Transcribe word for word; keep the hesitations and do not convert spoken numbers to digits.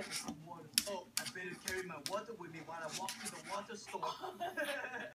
some water. Oh, I better carry my water with me while I walk to the water store.